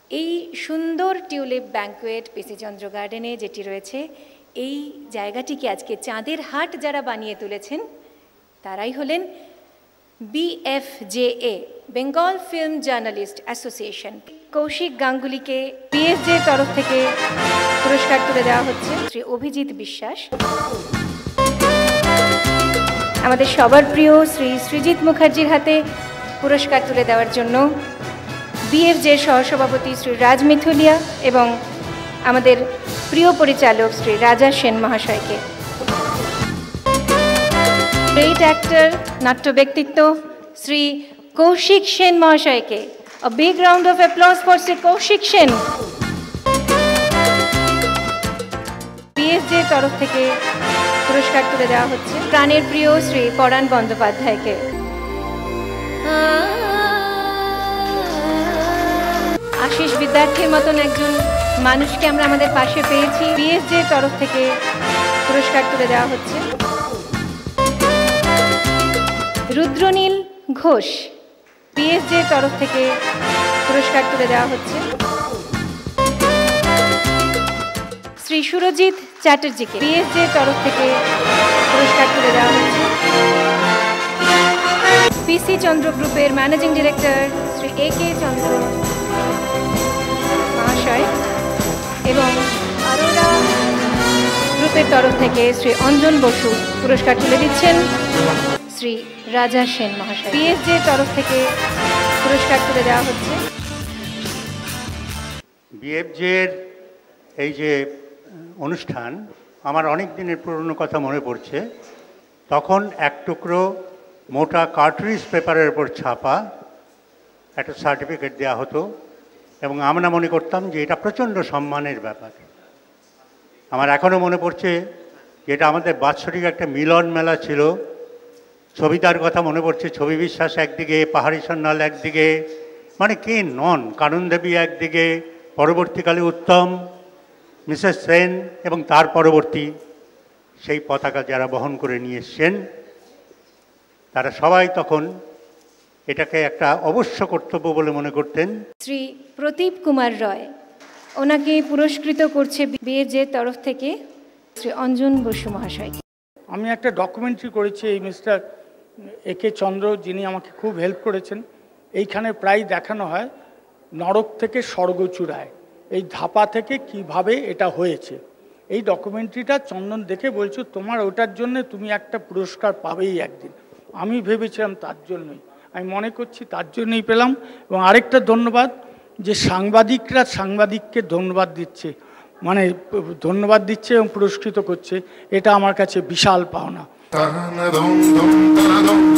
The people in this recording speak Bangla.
এই সুন্দর টিউলিপ ব্যাঙ্কোয়েট পিসি চন্দ্র গার্ডেনে যেটি রয়েছে, এই জায়গাটিকে আজকে চাঁদের হাট যারা বানিয়ে তুলেছেন তারাই হলেন BFJA, Bengal film journalist association. Koushik গাঙ্গুলিকে BFJA তরফ থেকে পুরস্কার তুলে দেওয়া হচ্ছে। শ্রী অভিজিৎ বিশ্বাস। আমাদের সবার প্রিয় শ্রী সৃজিত মুখার্জির হাতে পুরস্কার তুলে দেওয়ার জন্য BFJA সহসভাপতি শ্রী রাজ মিথুলিয়া এবং আমাদের প্রিয় পরিচালক শ্রী রাজা সেন মহাশয়কে। গ্রেট অ্যাক্টর, নাট্য ব্যক্তিত্ব শ্রী কৌশিক সেন মহাশয়কে। A big round of applause for Sri Kaushik Sen. BFJA তরফ থেকে পুরস্কার তুলে দেওয়া হচ্ছে প্রাণের প্রিয় শ্রী পরাণ বন্দ্যোপাধ্যায়কে। আশিস বিদ্যার্থীর মতন একজন মানুষকে আমরা আমাদের পাশে পেয়েছি। BFJA তরফ থেকে পুরস্কার তুলে দেওয়া হচ্ছে রুদ্রনীল ঘোষ। BFJA তরফ থেকে পুরস্কার তুলে দেওয়া হচ্ছে শ্রী সুরজিৎ চ্যাটার্জিকে। BFJA তরফ থেকে পুরস্কার তুলে দেওয়া হচ্ছে পিসি চন্দ্র গ্রুপের managing director Shri AK Chandra মহাশয় এবং আরোরা গ্রুপের তরফ থেকে শ্রী অঞ্জন বসু পুরস্কার তুলে দিচ্ছেন শ্রী রাজা সেন মহাশয়। BFJA তরফ থেকে পুরস্কার তুলে দেওয়া হচ্ছে। BFJA-র এই যে অনুষ্ঠান, আমার অনেক দিনের পুরনো কথা মনে পড়ছে। তখন এক টুকরো মোটা কার্ট্রিজ পেপারের উপর ছাপা একটা সার্টিফিকেট দেওয়া হতো এবং আমরা মনে করতাম যে এটা প্রচণ্ড সম্মানের ব্যাপার। আমার এখনও মনে পড়ছে যে এটা আমাদের বাৎসরিক একটা মিলন মেলা ছিল। ছবিটার কথা মনে পড়ছে, ছবি বিশ্বাস একদিকে, পাহাড়ি সন্ন্যাল একদিকে, মানে কে নন, কানন দেবী একদিকে, পরবর্তীকালে উত্তম, মিসেস সেন এবং তার পরবর্তী সেই পতাকা যারা বহন করে নিয়ে এসছেন তারা সবাই তখন এটাকে একটা অবশ্য কর্তব্য বলে মনে করতেন। শ্রী প্রদীপ কুমার রয়, ওনাকে পুরস্কৃত করছে BFJA তরফ থেকে শ্রী অঞ্জন বসু মহাশয়। আমি একটা ডকুমেন্টারি করেছি এই মিস্টার AK চন্দ্র, যিনি আমাকে খুব হেল্প করেছেন। এইখানে প্রায় দেখানো হয় নরক থেকে স্বর্গ চূড়ায়, এই ধাপা থেকে কিভাবে এটা হয়েছে। এই ডকুমেন্টারিটা চন্দন দেখে বলছো তোমার ওটার জন্য তুমি একটা পুরস্কার পাবেই একদিন। আমি ভেবেছিলাম তার জন্যই, আমি মনে করছি তার জন্যই পেলাম। এবং আরেকটা ধন্যবাদ যে সাংবাদিকরা সাংবাদিককে ধন্যবাদ দিচ্ছে, মানে ধন্যবাদ দিচ্ছে এবং পুরস্কৃত করছে, এটা আমার কাছে বিশাল পাওনা।